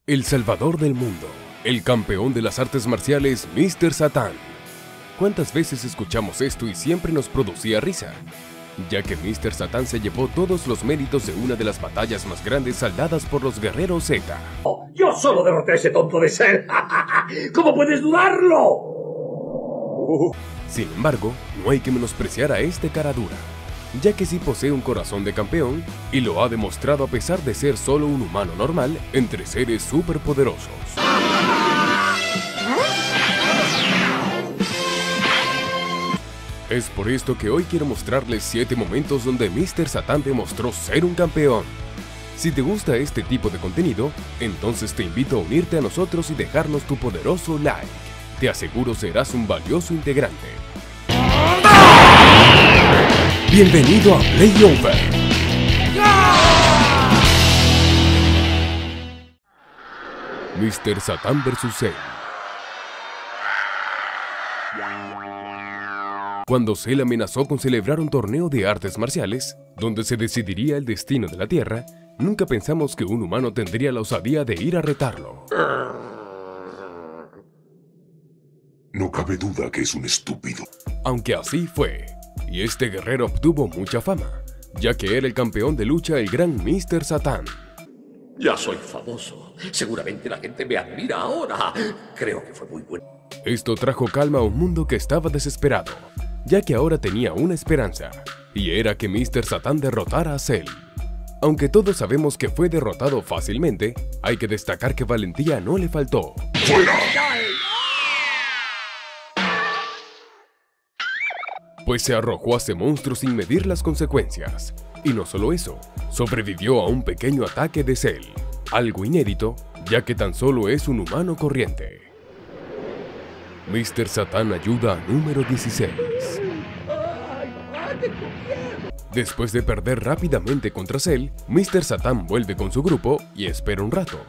El salvador del mundo, el campeón de las artes marciales, Mr. Satan. ¿Cuántas veces escuchamos esto y siempre nos producía risa? Ya que Mr. Satan se llevó todos los méritos de una de las batallas más grandes saldadas por los guerreros Z. ¡Yo solo derroté a ese tonto de Cell! ¿Cómo puedes dudarlo? Sin embargo, no hay que menospreciar a este cara dura, ya que sí posee un corazón de campeón y lo ha demostrado a pesar de ser solo un humano normal entre seres superpoderosos. Es por esto que hoy quiero mostrarles 7 momentos donde Mr. Satan demostró ser un campeón. Si te gusta este tipo de contenido, entonces te invito a unirte a nosotros y dejarnos tu poderoso like. Te aseguro serás un valioso integrante. Bienvenido a Playover. Mr. Satan vs. Cell. Cuando Cell amenazó con celebrar un torneo de artes marciales, donde se decidiría el destino de la Tierra, nunca pensamos que un humano tendría la osadía de ir a retarlo. No cabe duda que es un estúpido. Aunque así fue, y este guerrero obtuvo mucha fama, ya que era el campeón de lucha, el gran Mr. Satan. Ya soy famoso. Seguramente la gente me admira ahora. Creo que fue muy bueno. Esto trajo calma a un mundo que estaba desesperado, ya que ahora tenía una esperanza, y era que Mr. Satan derrotara a Cell. Aunque todos sabemos que fue derrotado fácilmente, hay que destacar que valentía no le faltó. ¡Fuera! Pues se arrojó a ese monstruo sin medir las consecuencias. Y no solo eso, sobrevivió a un pequeño ataque de Cell, algo inédito, ya que tan solo es un humano corriente. Mr. Satan ayuda a número 16. Después de perder rápidamente contra Cell, Mr. Satan vuelve con su grupo y espera un rato.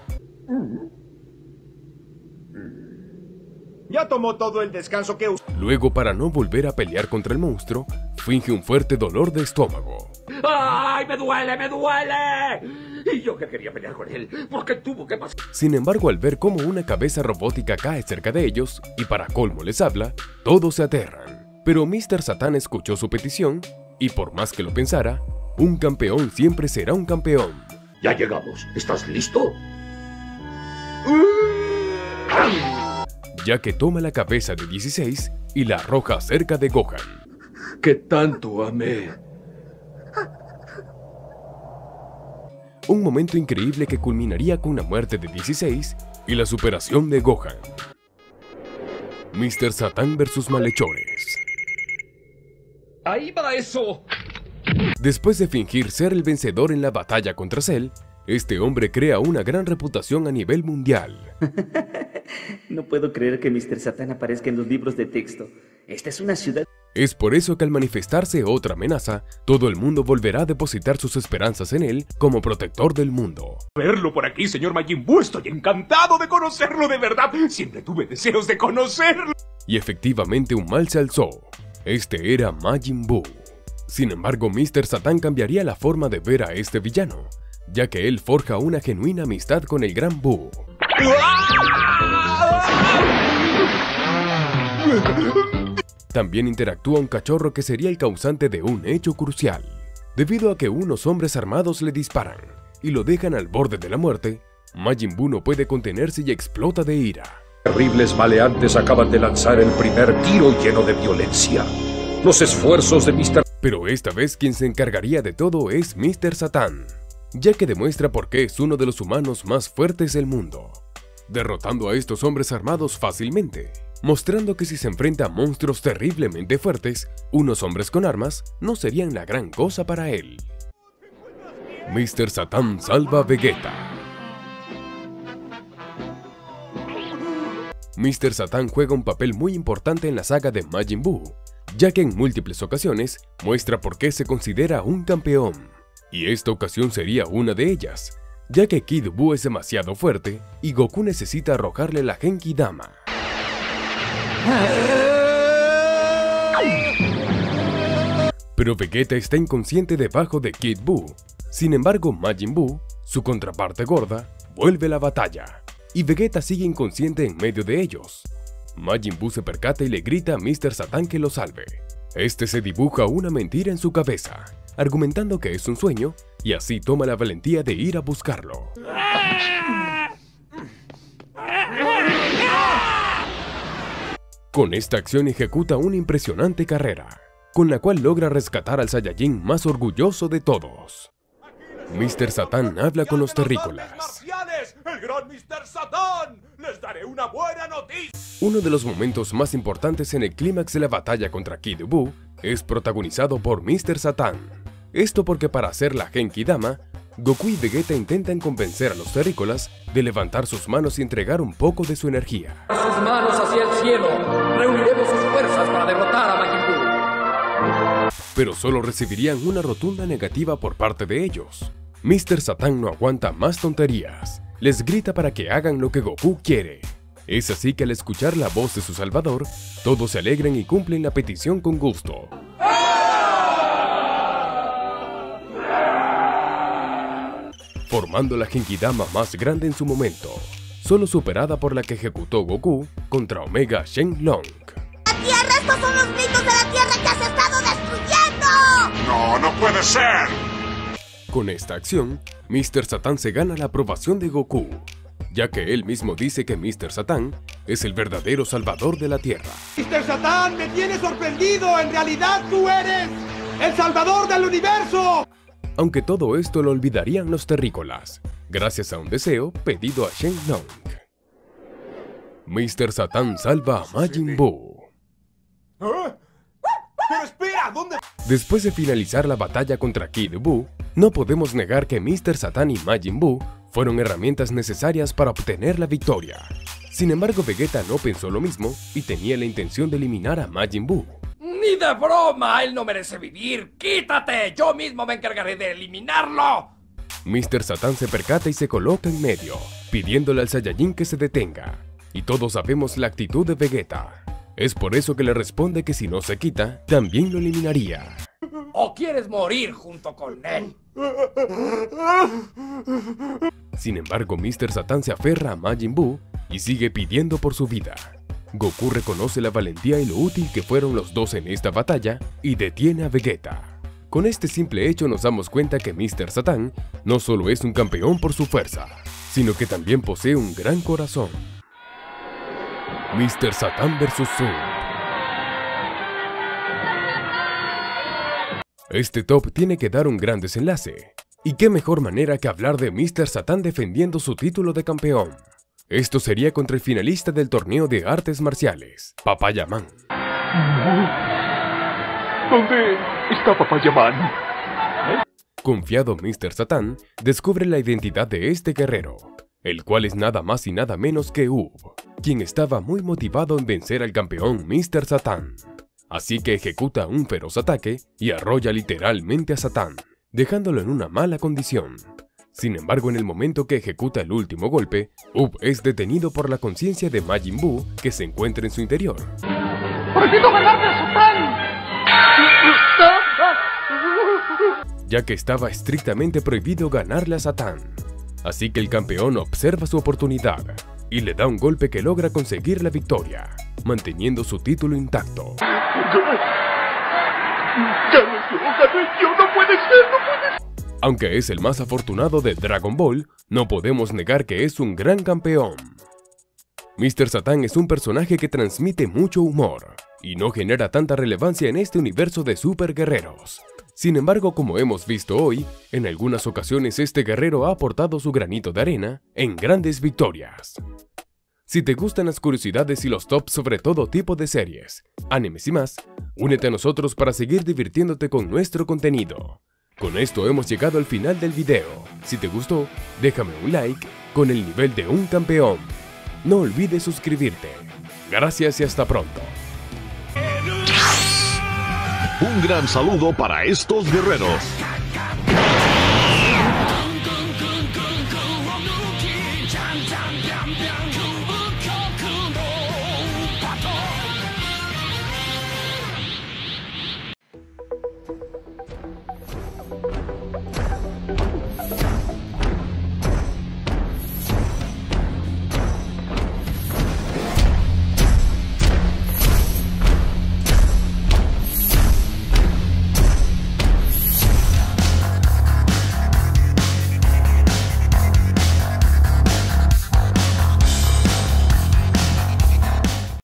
Ya tomó todo el descanso que usted. Luego, para no volver a pelear contra el monstruo, finge un fuerte dolor de estómago. ¡Ay, me duele, me duele! Y yo que quería pelear con él, porque tuvo que pasar. Sin embargo, al ver cómo una cabeza robótica cae cerca de ellos, y para colmo les habla, todos se aterran. Pero Mr. Satan escuchó su petición, y por más que lo pensara, un campeón siempre será un campeón. Ya llegamos. ¿Estás listo? Ya que toma la cabeza de 16 y la arroja cerca de Gohan. ¿Qué tanto amé? Un momento increíble que culminaría con la muerte de 16 y la superación de Gohan. Mr. Satan vs. Malhechores. ¡Ahí va eso! Después de fingir ser el vencedor en la batalla contra Cell, este hombre crea una gran reputación a nivel mundial. No puedo creer que Mr. Satan aparezca en los libros de texto. Esta es una ciudad... Es por eso que al manifestarse otra amenaza, todo el mundo volverá a depositar sus esperanzas en él como protector del mundo. Verlo por aquí, señor Majin Buu. Estoy encantado de conocerlo de verdad. Siempre tuve deseos de conocerlo. Y efectivamente un mal se alzó. Este era Majin Buu. Sin embargo, Mr. Satan cambiaría la forma de ver a este villano, ya que él forja una genuina amistad con el Gran Buu. También interactúa un cachorro que sería el causante de un hecho crucial. Debido a que unos hombres armados le disparan y lo dejan al borde de la muerte, Majin Buu no puede contenerse y explota de ira. Terribles maleantes acaban de lanzar el primer tiro lleno de violencia. Los esfuerzos de Mr. Pero esta vez quien se encargaría de todo es Mr. Satan, ya que demuestra por qué es uno de los humanos más fuertes del mundo, derrotando a estos hombres armados fácilmente, mostrando que si se enfrenta a monstruos terriblemente fuertes, unos hombres con armas no serían la gran cosa para él. Mr. Satan salva a Vegeta. Mr. Satan juega un papel muy importante en la saga de Majin Buu, ya que en múltiples ocasiones muestra por qué se considera un campeón. Y esta ocasión sería una de ellas, ya que Kid Buu es demasiado fuerte y Goku necesita arrojarle la Genki Dama. Pero Vegeta está inconsciente debajo de Kid Buu. Sin embargo, Majin Buu, su contraparte gorda, vuelve a la batalla. y Vegeta sigue inconsciente en medio de ellos. Majin Buu se percata y le grita a Mr. Satan que lo salve. Este se dibuja una mentira en su cabeza, argumentando que es un sueño, y así toma la valentía de ir a buscarlo. Con esta acción ejecuta una impresionante carrera, con la cual logra rescatar al Saiyajin más orgulloso de todos. Mr. Satan habla con los terrícolas. ¡El gran Mr. Satan! ¡Les daré una buena noticia! Uno de los momentos más importantes en el clímax de la batalla contra Kid Buu es protagonizado por Mr. Satan. Esto porque para hacer la Genki Dama, Goku y Vegeta intentan convencer a los terrícolas de levantar sus manos y entregar un poco de su energía. Sus manos hacia el cielo, reuniremos sus fuerzas para derrotar a Majin Buu. Pero solo recibirían una rotunda negativa por parte de ellos. Mr. Satan no aguanta más tonterías. Les grita para que hagan lo que Goku quiere. Es así que al escuchar la voz de su salvador, todos se alegran y cumplen la petición con gusto. Formando la Genkidama más grande en su momento, solo superada por la que ejecutó Goku contra Omega Shenlong. ¡La Tierra! ¡Estos son los mitos de la Tierra que has estado destruyendo! ¡No, no puede ser! Con esta acción, Mr. Satan se gana la aprobación de Goku, ya que él mismo dice que Mr. Satan es el verdadero salvador de la Tierra. ¡Mr. Satan, me tienes sorprendido! ¡En realidad tú eres el salvador del universo! Aunque todo esto lo olvidarían los terrícolas, gracias a un deseo pedido a Shenlong. Mr. Satan salva a Majin Buu. ¿Eh? ¡Pero espera! ¿Dónde? Después de finalizar la batalla contra Kid Buu, no podemos negar que Mr. Satan y Majin Buu fueron herramientas necesarias para obtener la victoria. Sin embargo, Vegeta no pensó lo mismo y tenía la intención de eliminar a Majin Buu. ¡Ni de broma! ¡Él no merece vivir! ¡Quítate! ¡Yo mismo me encargaré de eliminarlo! Mr. Satan se percata y se coloca en medio, pidiéndole al Saiyajin que se detenga. Y todos sabemos la actitud de Vegeta. Es por eso que le responde que si no se quita, también lo eliminaría. ¿O quieres morir junto con él? Sin embargo, Mr. Satan se aferra a Majin Buu y sigue pidiendo por su vida. Goku reconoce la valentía y lo útil que fueron los dos en esta batalla y detiene a Vegeta. Con este simple hecho nos damos cuenta que Mr. Satan no solo es un campeón por su fuerza, sino que también posee un gran corazón. Mr. Satan vs. Sub. Este top tiene que dar un gran desenlace. Y qué mejor manera que hablar de Mr. Satan defendiendo su título de campeón. Esto sería contra el finalista del torneo de artes marciales, Papaya Man. ¿Dónde está Papaya Man? Confiado Mr. Satan descubre la identidad de este guerrero, el cual es nada más y nada menos que Ub, quien estaba muy motivado en vencer al campeón Mr. Satan. Así que ejecuta un feroz ataque y arrolla literalmente a Satan, dejándolo en una mala condición. Sin embargo, en el momento que ejecuta el último golpe, Ub es detenido por la conciencia de Majin Buu que se encuentra en su interior. ¡Prohibido ganarle a Satan! Ya que estaba estrictamente prohibido ganarle a Satan. Así que el campeón observa su oportunidad y le da un golpe que logra conseguir la victoria, manteniendo su título intacto. ¡Gané yo! ¡No puede ser! Aunque es el más afortunado de Dragon Ball, no podemos negar que es un gran campeón. Mr. Satan es un personaje que transmite mucho humor y no genera tanta relevancia en este universo de super guerreros. Sin embargo, como hemos visto hoy, en algunas ocasiones este guerrero ha aportado su granito de arena en grandes victorias. Si te gustan las curiosidades y los tops sobre todo tipo de series, animes y más, únete a nosotros para seguir divirtiéndote con nuestro contenido. Con esto hemos llegado al final del video. Si te gustó, déjame un like con el nivel de un campeón. No olvides suscribirte. Gracias y hasta pronto. Un gran saludo para estos guerreros. Jump, jump, jump, jump, jump, jump, jump, jump, jump, jump.